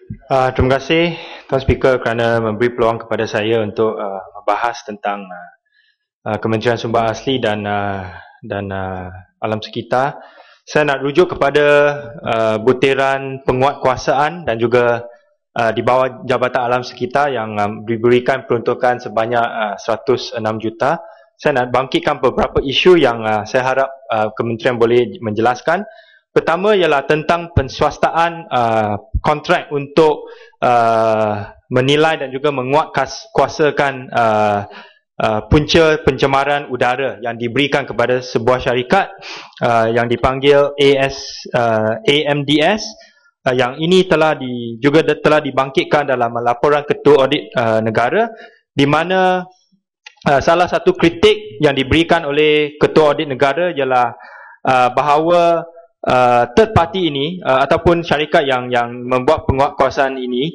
Terima kasih Tuan Speaker kerana memberi peluang kepada saya untuk membahas tentang Kementerian Sumber Asli dan alam sekitar. Saya nak rujuk kepada butiran penguatkuasaan dan juga di bawah Jabatan Alam Sekitar yang diberikan peruntukan sebanyak 106 juta. Saya nak bangkitkan beberapa isu yang saya harap Kementerian boleh menjelaskan. Pertama ialah tentang penswastaan kontrak untuk menilai dan juga menguatkuasakan punca pencemaran udara yang diberikan kepada sebuah syarikat yang dipanggil AMDS, yang ini juga telah dibangkitkan dalam laporan Ketua Audit Negara, di mana salah satu kritik yang diberikan oleh Ketua Audit Negara ialah bahawa third party ini ataupun syarikat yang membuat penguatkuasaan ini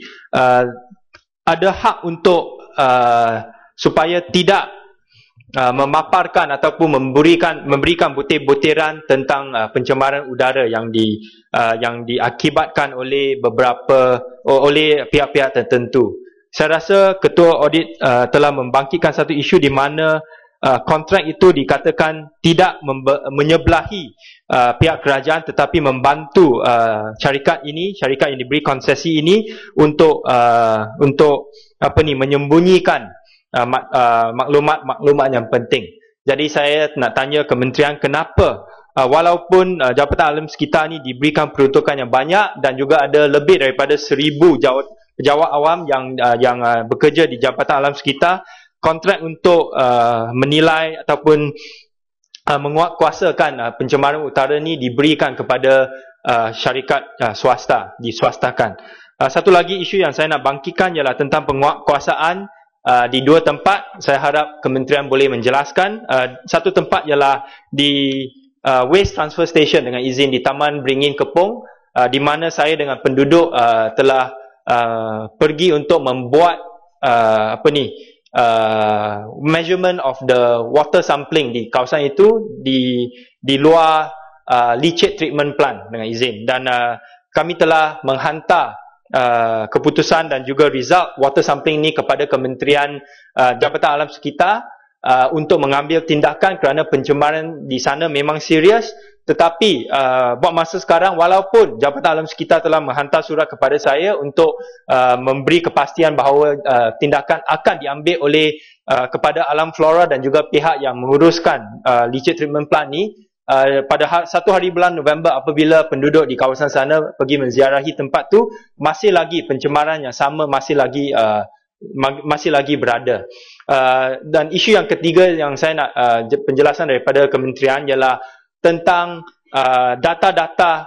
ada hak untuk supaya tidak memaparkan ataupun memberikan butir-butiran tentang pencemaran udara yang diakibatkan oleh pihak-pihak tertentu. Saya rasa Ketua Audit telah membangkitkan satu isu di mana kontrak itu dikatakan tidak menyebelahi pihak kerajaan tetapi membantu syarikat yang diberi konsesi ini untuk menyembunyikan maklumat-maklumat yang penting. Jadi saya nak tanya Kementerian kenapa walaupun Jabatan Alam Sekitar ni diberikan peruntukan yang banyak dan juga ada lebih daripada 1,000 pejabat awam yang bekerja di Jabatan Alam Sekitar, kontrak untuk menilai ataupun menguatkuasakan pencemaran udara ni diberikan kepada syarikat swasta, diswastakan. Satu lagi isu yang saya nak bangkitkan ialah tentang penguatkuasaan di dua tempat. Saya harap Kementerian boleh menjelaskan. Satu tempat ialah di Waste Transfer Station dengan izin di Taman Beringin Kepong, di mana saya dengan penduduk telah pergi untuk membuat measurement of the water sampling di kawasan itu di luar leachate treatment plant dengan izin, dan kami telah menghantar keputusan dan juga result water sampling ni kepada Kementerian Jabatan Alam Sekitar untuk mengambil tindakan kerana pencemaran di sana memang serius. Tetapi buat masa sekarang, walaupun Jabatan Alam Sekitar telah menghantar surat kepada saya untuk memberi kepastian bahawa tindakan akan diambil oleh kepada Alam Flora dan juga pihak yang menguruskan leachate treatment plant ni, pada 1 hari bulan November apabila penduduk di kawasan sana pergi menziarahi tempat tu, masih lagi pencemaran yang sama masih lagi berada. Dan isu yang ketiga yang saya nak penjelasan daripada Kementerian ialah tentang data-data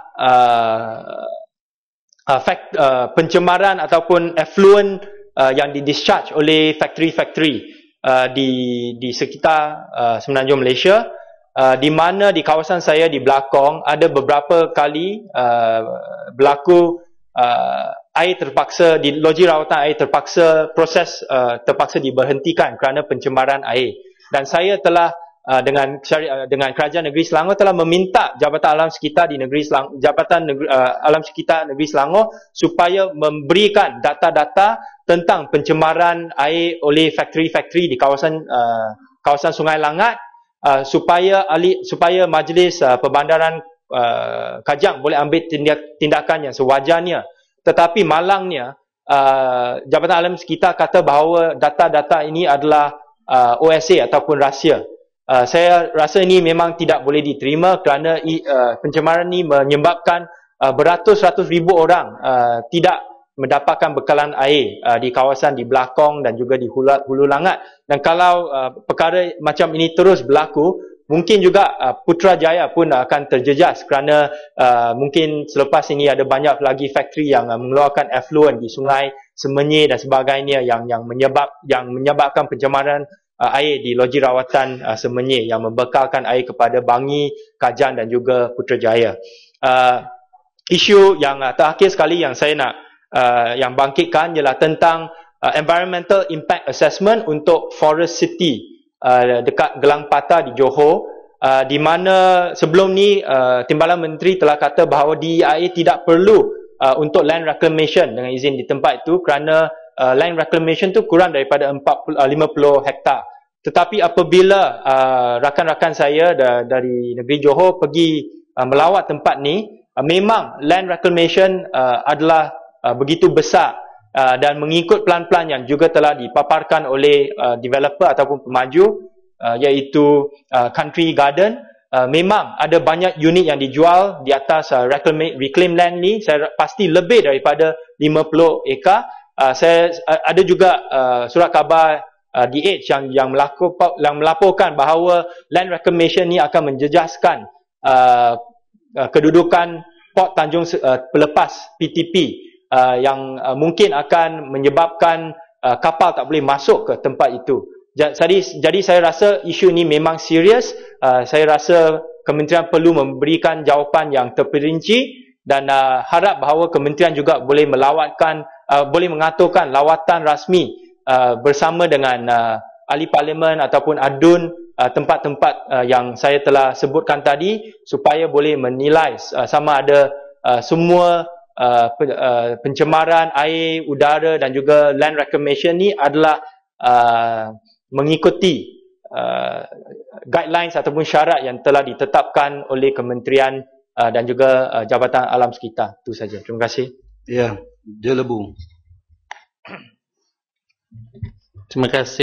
pencemaran ataupun effluent yang di-discharge oleh factory-factory di sekitar Semenanjung Malaysia, di mana di kawasan saya di Belakong ada beberapa kali berlaku air terpaksa, di loji rawatan air terpaksa, proses terpaksa diberhentikan kerana pencemaran air. Dan saya telah dengan Kerajaan Negeri Selangor telah meminta Jabatan Alam Sekitar di Negeri Selangor, Alam Sekitar Negeri Selangor supaya memberikan data-data tentang pencemaran air oleh factory-factory di kawasan Sungai Langat, supaya Majlis Perbandaran Kajang boleh ambil tindakan yang sewajarnya. Tetapi malangnya Jabatan Alam Sekitar kata bahawa data-data ini adalah OSA ataupun rahsia. Saya rasa ini memang tidak boleh diterima kerana pencemaran ini menyebabkan beratus-ratus ribu orang tidak mendapatkan bekalan air di kawasan di Belakong dan juga di Hulu Langat. Dan kalau perkara macam ini terus berlaku, mungkin juga Putrajaya pun akan terjejas kerana mungkin selepas ini ada banyak lagi factory yang mengeluarkan effluent di sungai Semenyih dan sebagainya yang menyebabkan pencemaran air di loji rawatan Semenyih yang membekalkan air kepada Bangi, Kajang dan juga Putrajaya. Isu yang terakhir sekali yang saya nak yang bangkitkan ialah tentang environmental impact assessment untuk Forest City dekat Gelang Patah di Johor, di mana sebelum ni Timbalan Menteri telah kata bahawa DEIA tidak perlu untuk land reclamation dengan izin di tempat itu, kerana land reclamation tu kurang daripada 50 hektar. Tetapi apabila rakan-rakan saya dari negeri Johor pergi melawat tempat ni, memang land reclamation adalah begitu besar dan mengikut plan-plan yang juga telah dipaparkan oleh developer ataupun pemaju, iaitu Country Garden. Memang ada banyak unit yang dijual di atas reclaim land ni. Saya pasti lebih daripada 50 ekar. Saya ada juga surat khabar The Age yang melaporkan bahawa land reclamation ni akan menjejaskan kedudukan Port Tanjung Pelepas PTP, yang mungkin akan menyebabkan kapal tak boleh masuk ke tempat itu. Jadi saya rasa isu ini memang serius. Saya rasa kementerian perlu memberikan jawapan yang terperinci dan harap bahawa kementerian juga boleh boleh mengaturkan lawatan rasmi bersama dengan ahli parlimen ataupun adun tempat-tempat yang saya telah sebutkan tadi, supaya boleh menilai sama ada semua pencemaran air, udara dan juga land reclamation ni adalah mengikuti guidelines ataupun syarat yang telah ditetapkan oleh kementerian dan juga Jabatan Alam Sekitar. Itu saja. Terima kasih. Ya, Jelebu. Terima kasih.